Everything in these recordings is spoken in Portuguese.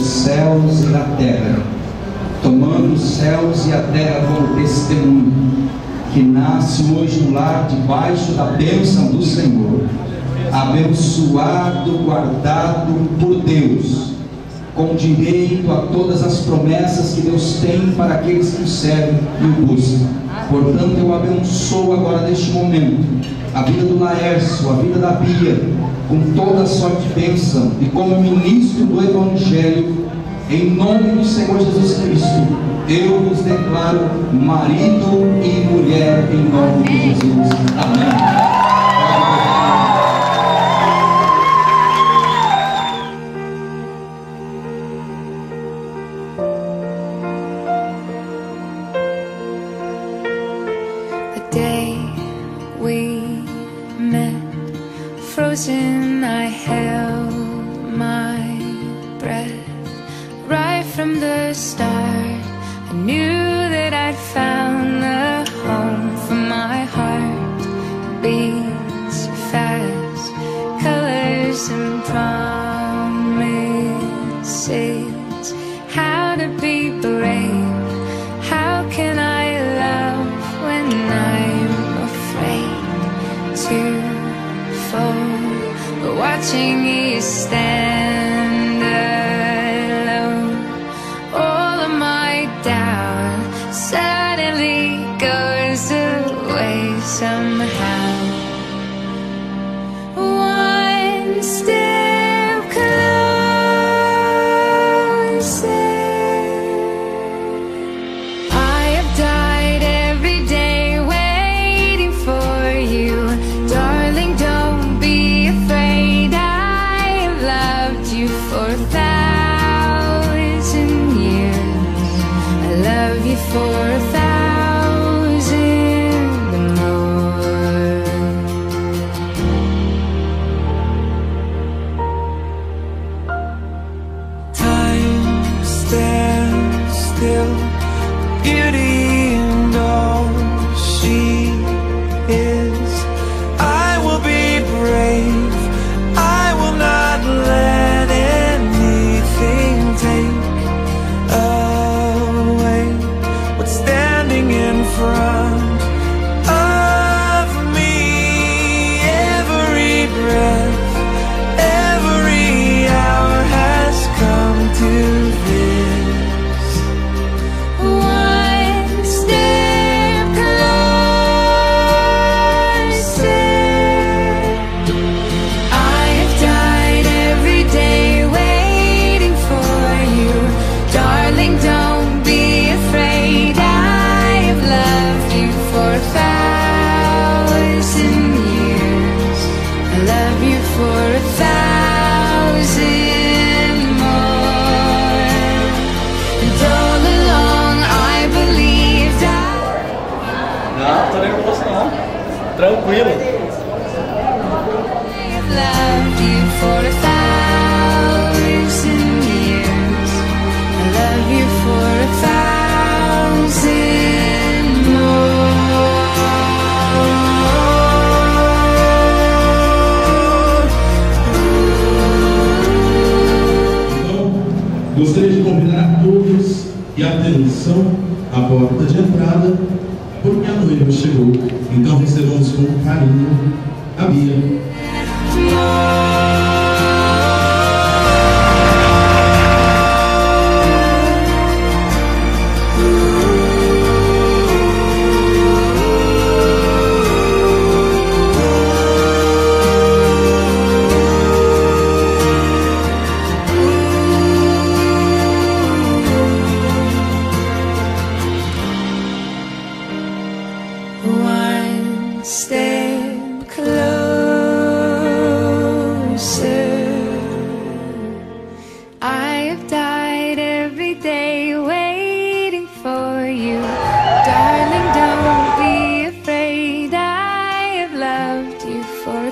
céus e da terra, tomando os céus e a terra como testemunho, que nasce hoje no lar debaixo da bênção do Senhor, abençoado, guardado por Deus, com direito a todas as promessas que Deus tem para aqueles que o servem e o buscam. Portanto, eu abençoo agora neste momento a vida do Laércio, a vida da Bia, com toda a sorte de bênção, e como ministro do Evangelho, em nome do Senhor Jesus Cristo, eu vos declaro marido e mulher em nome de Jesus. Amém. Frozen, I held my breath. Right from the start, I knew that I'd found the home for my heart. Beats fast, colors and promises. How to be brave, how can I love when I'm afraid to fall? Watching you stand alone, all of my doubt suddenly goes away somehow. One step closer. I have died every day waiting for you, darling. Don't be afraid. For 1,000 years, I love you for 1,000 more. Time stands still, beauty and all she is. I will be brave, I will not let front of me. Every breath, every hour has come to this. One step closer. I have died every day waiting for you, darling. Don't be afraid. Loved you for 1,000 years. I love you for 1,000 more. And all along I believed Não, tô nervoso não. Tranquilo. I've loved you for 1,000 years. I love you for 1,000. Gostaria de convidar a todos e atenção à porta de entrada, porque a noiva chegou. Então recebamos com carinho a Bia. One step closer. I have died every day waiting for you, darling. Don't be afraid. I have loved you for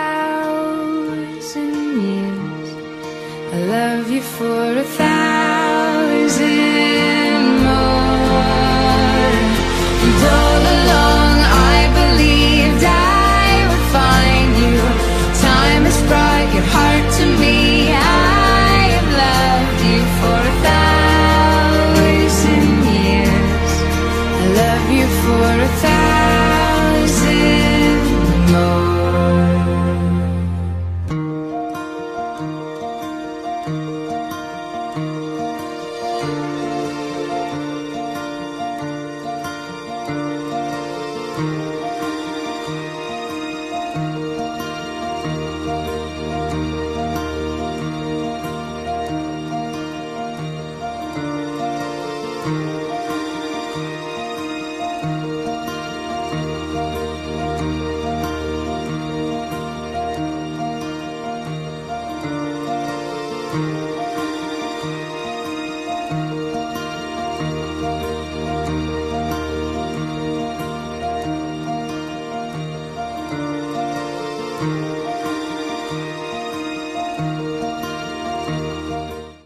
1,000 years. I love you for 1,000.